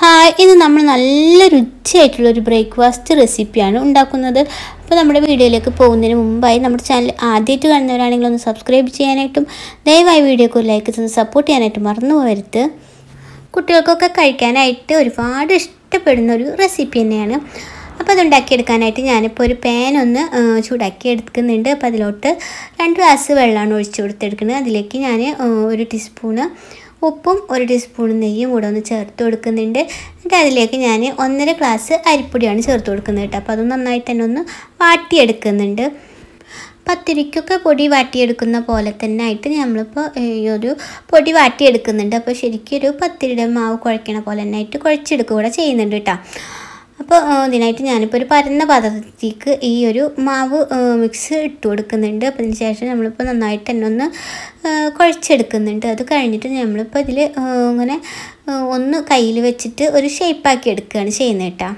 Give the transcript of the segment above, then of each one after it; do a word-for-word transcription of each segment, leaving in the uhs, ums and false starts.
Hi, ഇന്ന് നമ്മൾ നല്ല രുചിയായിട്ടുള്ളൊരു ബ്രേക്ക്ഫാസ്റ്റ് റെസിപ്പിയാണ് ഉണ്ടാക്കുന്നത്. അപ്പോൾ നമ്മുടെ വീഡിയോയിലേക്ക് പോകുന്നതിന് മുമ്പായി നമ്മുടെ ചാനൽ ആദ്യമായിട്ട് കാണുന്നവരാണെങ്കിൽ ഒന്ന് സബ്സ്ക്രൈബ് ചെയ്യാനായിട്ടും ദയവായി വീഡിയോക്ക് ഒരു ലൈക്ക് തന്ന് സപ്പോർട്ട് ചെയ്യാനായിട്ടും മറന്നു പോകരുത്. കുട്ടികൾക്കൊക്കെ കഴിക്കാനായിട്ട് ഒരുപാട് ഇഷ്ടപ്പെടുന്ന ഒരു റെസിപ്പി തന്നെയാണ്. അപ്പോൾ അതുണ്ടാക്കിയെടുക്കാനായിട്ട് ഞാനിപ്പോൾ ഒരു പാൻ ഒന്ന് ചൂടാക്കി എടുക്കുന്നുണ്ട്. അപ്പോൾ അതിലോട്ട് രണ്ട് ഗ്ലാസ് വെള്ളമാണ് ഒഴിച്ച് കൊടുത്തെടുക്കുന്നത്. അതിലേക്ക് ഞാൻ ഒരു ടീസ്പൂണ് ഉപ്പും ഒരു ടീസ്പൂൺ നെയ്യും കൂടെ ഒന്ന് ചേർത്ത് കൊടുക്കുന്നുണ്ട്. എന്നിട്ട് അതിലേക്ക് ഞാൻ ഒന്നര ഗ്ലാസ് അരിപ്പൊടിയാണ് ചേർത്ത് കൊടുക്കുന്നത് കേട്ടോ. അപ്പോൾ അത് നന്നായിട്ട് തന്നെ ഒന്ന് വാട്ടിയെടുക്കുന്നുണ്ട്. പത്തിരിക്കൊക്കെ പൊടി വാട്ടിയെടുക്കുന്ന പോലെ തന്നെ ആയിട്ട് നമ്മളിപ്പോൾ ഈ ഒരു പൊടി വാട്ടിയെടുക്കുന്നുണ്ട്. അപ്പോൾ ശരിക്കും ഒരു പത്തിരിയുടെ മാവ് കുഴക്കണ പോലെ തന്നെ ആയിട്ട് കുഴച്ചെടുക്കുക കൂടെ ചെയ്യുന്നുണ്ട് കേട്ടോ. അപ്പോൾ ഇതിനായിട്ട് ഞാനിപ്പോൾ ഒരു പരന്ന പാത്രത്തിലേക്ക് ഈ ഒരു മാവ് മിക്സ് ഇട്ട് കൊടുക്കുന്നുണ്ട്. അപ്പോൾ അതിന് ശേഷം നമ്മളിപ്പോൾ നന്നായിട്ട് തന്നെ ഒന്ന് കുഴച്ചെടുക്കുന്നുണ്ട്. അത് കഴിഞ്ഞിട്ട് നമ്മളിപ്പോൾ ഇതിൽ ഇങ്ങനെ ഒന്ന് കയ്യിൽ വെച്ചിട്ട് ഒരു ഷേപ്പാക്കി എടുക്കുകയാണ് ചെയ്യുന്നത് കേട്ടോ.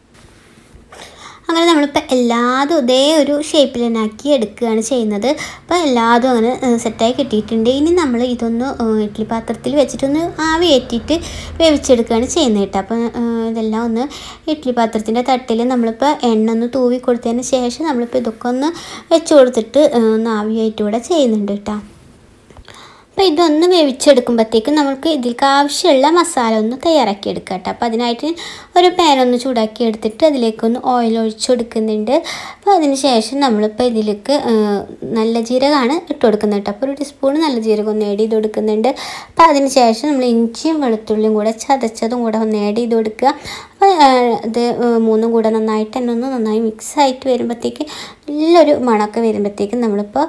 അങ്ങനെ നമ്മളിപ്പോൾ എല്ലാതും ഇതേ ഒരു ഷേപ്പിൽ തന്നെ ആക്കി എടുക്കുകയാണ് ചെയ്യുന്നത്. അപ്പോൾ എല്ലാതും അങ്ങനെ സെറ്റായി കിട്ടിയിട്ടുണ്ട്. ഇനി നമ്മൾ ഇതൊന്ന് ഇഡ്ഡലി പാത്രത്തിൽ വെച്ചിട്ടൊന്ന് ആവി ഏറ്റിയിട്ട് വേവിച്ചെടുക്കുകയാണ് ചെയ്യുന്നത് കേട്ടോ. അപ്പോൾ ഇതെല്ലാം ഒന്ന് ഇഡ്ഡലി പാത്രത്തിൻ്റെ തട്ടിൽ നമ്മളിപ്പോൾ എണ്ണ ഒന്ന് തൂവി കൊടുത്തതിന് ശേഷം നമ്മളിപ്പോൾ ഇതൊക്കെ ഒന്ന് വെച്ച് കൊടുത്തിട്ട് ഒന്ന് ആവിയായിട്ട് കൂടെ ചെയ്യുന്നുണ്ട് കേട്ടോ. അപ്പോൾ ഇതൊന്ന് വേവിച്ചെടുക്കുമ്പോഴത്തേക്കും നമുക്ക് ഇതിലേക്ക് ആവശ്യമുള്ള മസാല ഒന്ന് തയ്യാറാക്കി എടുക്കാം കേട്ടോ. അപ്പോൾ അതിനായിട്ട് ഒരു പാൻ ഒന്ന് ചൂടാക്കി എടുത്തിട്ട് അതിലേക്കൊന്ന് ഓയിൽ ഒഴിച്ചു കൊടുക്കുന്നുണ്ട്. അപ്പോൾ അതിന് ശേഷം നമ്മളിപ്പോൾ ഇതിലേക്ക് നല്ല ജീരകമാണ് ഇട്ട് കൊടുക്കുന്നത് കേട്ടോ. അപ്പോൾ ഒരു ടീസ്പൂൺ നല്ല ജീരകം ഒന്ന് ആഡ് ചെയ്ത് കൊടുക്കുന്നുണ്ട്. അപ്പോൾ അതിന് ശേഷം നമ്മൾ ഇഞ്ചിയും വെളുത്തുള്ളിയും കൂടെ ചതച്ചതും കൂടെ ഒന്ന് ആഡ് ചെയ്ത് കൊടുക്കുക. അപ്പോൾ ഇത് മൂന്നും കൂടെ നന്നായിട്ട് തന്നെ ഒന്ന് നന്നായി മിക്സായിട്ട് വരുമ്പോഴത്തേക്ക് നല്ലൊരു മണമൊക്കെ വരുമ്പോഴത്തേക്കും നമ്മളിപ്പോൾ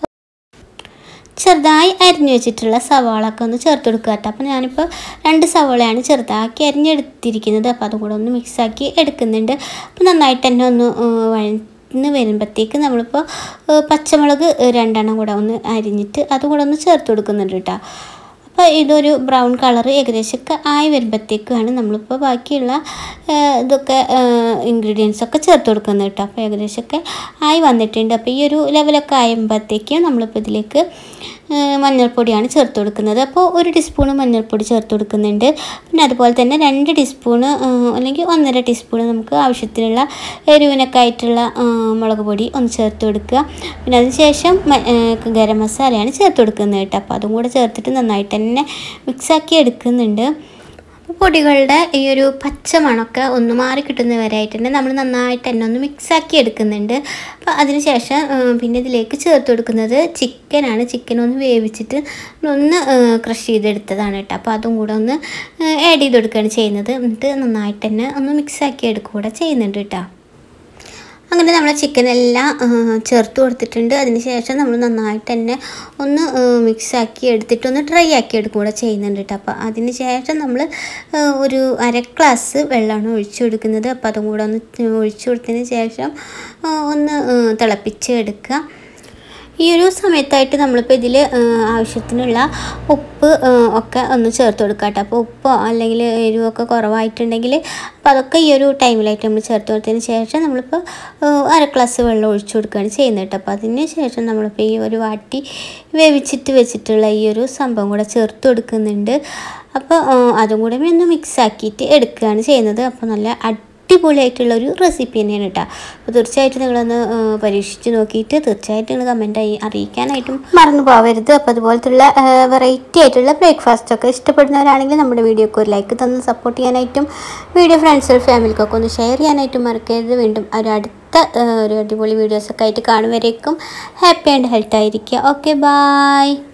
ചെറുതായി അരിഞ്ഞു വെച്ചിട്ടുള്ള സവാളൊക്കെ ഒന്ന് ചേർത്ത് കൊടുക്കുക കേട്ടോ. അപ്പോൾ ഞാനിപ്പോൾ രണ്ട് സവാളയാണ് ചെറുതാക്കി അരിഞ്ഞെടുത്തിരിക്കുന്നത്. അപ്പോൾ അതും കൂടെ ഒന്ന് മിക്സാക്കി എടുക്കുന്നുണ്ട്. അപ്പോൾ നന്നായിട്ട് തന്നെ ഒന്ന് വഴന്ന് വരുമ്പോഴത്തേക്ക് നമ്മളിപ്പോൾ പച്ചമുളക് രണ്ടെണ്ണം കൂടെ ഒന്ന് അരിഞ്ഞിട്ട് അതും കൂടെ ഒന്ന് ചേർത്ത് കൊടുക്കുന്നുണ്ട് കേട്ടോ. അപ്പോൾ ഇതൊരു ബ്രൗൺ കളർ ഏകദേശമൊക്കെ ആയി വരുമ്പോഴത്തേക്കാണ് നമ്മളിപ്പോൾ ബാക്കിയുള്ള ഇതൊക്കെ ഇൻഗ്രീഡിയൻസൊക്കെ ചേർത്ത് കൊടുക്കുന്നത് കേട്ടോ. അപ്പോൾ ഏകദേശമൊക്കെ ആയി വന്നിട്ടുണ്ട്. അപ്പോൾ ഈ ഒരു ലെവലൊക്കെ ആയുമ്പോഴത്തേക്കും നമ്മളിപ്പോൾ ഇതിലേക്ക് മഞ്ഞൾപ്പൊടിയാണ് ചേർത്ത് കൊടുക്കുന്നത്. അപ്പോൾ ഒരു ടീസ്പൂണ് മഞ്ഞൾപ്പൊടി ചേർത്ത് കൊടുക്കുന്നുണ്ട്. പിന്നെ അതുപോലെ തന്നെ രണ്ട് ടീസ്പൂണ് അല്ലെങ്കിൽ ഒന്നര ടീസ്പൂണ് നമുക്ക് ആവശ്യത്തിനുള്ള എരിവിനൊക്കെ ആയിട്ടുള്ള മുളക് പൊടി ഒന്ന് ചേർത്ത് കൊടുക്കുക. പിന്നെ അതിന് ശേഷം ഗരം മസാലയാണ് ചേർത്ത് കൊടുക്കുന്നത് കേട്ടോ. അപ്പോൾ അതും കൂടെ ചേർത്തിട്ട് നന്നായിട്ട് തന്നെ മിക്സാക്കി എടുക്കുന്നുണ്ട്. അപ്പോൾ പൊടികളുടെ ഈ ഒരു പച്ച മണമൊക്കെ ഒന്ന് മാറി കിട്ടുന്നവരായിട്ട് തന്നെ നമ്മൾ നന്നായിട്ട് തന്നെ ഒന്ന് മിക്സാക്കി എടുക്കുന്നുണ്ട്. അപ്പോൾ അതിന് ശേഷം പിന്നെ ഇതിലേക്ക് ചേർത്ത് കൊടുക്കുന്നത് ചിക്കനാണ്. ചിക്കൻ ഒന്ന് വേവിച്ചിട്ട് ഒന്ന് ക്രഷ് ചെയ്തെടുത്തതാണ് കേട്ടോ. അപ്പോൾ അതും കൂടെ ഒന്ന് ആഡ് ചെയ്ത് കൊടുക്കുകയാണ് ചെയ്യുന്നത്. എന്നിട്ട് നന്നായിട്ട് തന്നെ ഒന്ന് മിക്സാക്കി എടുക്കുക കൂടെ ചെയ്യുന്നുണ്ട് കേട്ടോ. അങ്ങനെ നമ്മൾ ചിക്കനെല്ലാം ചേർത്ത് കൊടുത്തിട്ടുണ്ട്. അതിന് ശേഷം നമ്മൾ നന്നായിട്ട് തന്നെ ഒന്ന് മിക്സാക്കി എടുത്തിട്ട് ഒന്ന് ഡ്രൈ ആക്കി എടുക്കുക കൂടെ ചെയ്യുന്നുണ്ട് കേട്ടോ. അപ്പോൾ അതിന് ശേഷം നമ്മൾ ഒരു അര ഗ്ലാസ് വെള്ളമാണ് ഒഴിച്ചു കൊടുക്കുന്നത്. അപ്പോൾ അതും കൂടെ ഒന്ന് ഒഴിച്ചു കൊടുത്തതിന് ശേഷം ഒന്ന് തിളപ്പിച്ച് എടുക്കുക. ഈ ഒരു സമയത്തായിട്ട് നമ്മളിപ്പോൾ ഇതിൽ ആവശ്യത്തിനുള്ള ഉപ്പ് ഒക്കെ ഒന്ന് ചേർത്ത് കൊടുക്കുക കേട്ടോ. അപ്പോൾ ഉപ്പോ അല്ലെങ്കിൽ എരിവൊക്കെ കുറവായിട്ടുണ്ടെങ്കിൽ അപ്പോൾ അതൊക്കെ ഈ ഒരു ടൈമിലായിട്ട് നമ്മൾ ചേർത്ത് കൊടുത്തതിന് ശേഷം നമ്മളിപ്പോൾ അര ഗ്ലാസ് വെള്ളം ഒഴിച്ചു കൊടുക്കുകയാണ് ചെയ്യുന്നത് കേട്ടോ. അപ്പോൾ അതിന് ശേഷം നമ്മളിപ്പോൾ ഈ ഒരു വാട്ടി വേവിച്ചിട്ട് വെച്ചിട്ടുള്ള ഈ ഒരു സംഭവം കൂടെ ചേർത്ത് കൊടുക്കുന്നുണ്ട്. അപ്പോൾ അതും കൂടെ ഒന്ന് മിക്സാക്കിയിട്ട് എടുക്കുകയാണ് ചെയ്യുന്നത്. അപ്പോൾ നല്ല അടിപൊളിയായിട്ടുള്ളൊരു റെസിപ്പി തന്നെയാണ് കേട്ടോ. അപ്പോൾ തീർച്ചയായിട്ടും നിങ്ങളൊന്ന് പരീക്ഷിച്ച് നോക്കിയിട്ട് തീർച്ചയായിട്ടും നിങ്ങൾ കമൻറ്റായി അറിയിക്കാനായിട്ടും മറന്നു പോകരുത്. അപ്പോൾ അതുപോലത്തുള്ള വെറൈറ്റി ആയിട്ടുള്ള ബ്രേക്ക്ഫാസ്റ്റൊക്കെ ഇഷ്ടപ്പെടുന്നവരാണെങ്കിൽ നമ്മുടെ വീഡിയോക്ക് ഒരു ലൈക്ക് തന്ന് സപ്പോർട്ട് ചെയ്യാനായിട്ടും വീഡിയോ ഫ്രണ്ട്സ് ഫാമിലിക്കൊക്കെ ഒന്ന് ഷെയർ ചെയ്യാനായിട്ടും മറക്കരുത്. വീണ്ടും ഒരു അടുത്ത ഒരു അടിപൊളി വീഡിയോസൊക്കെ ആയിട്ട് കാണുവരേക്കും ഹാപ്പി ആൻഡ് ഹെൽത്ത് ആയിരിക്കുക. Okay, bye.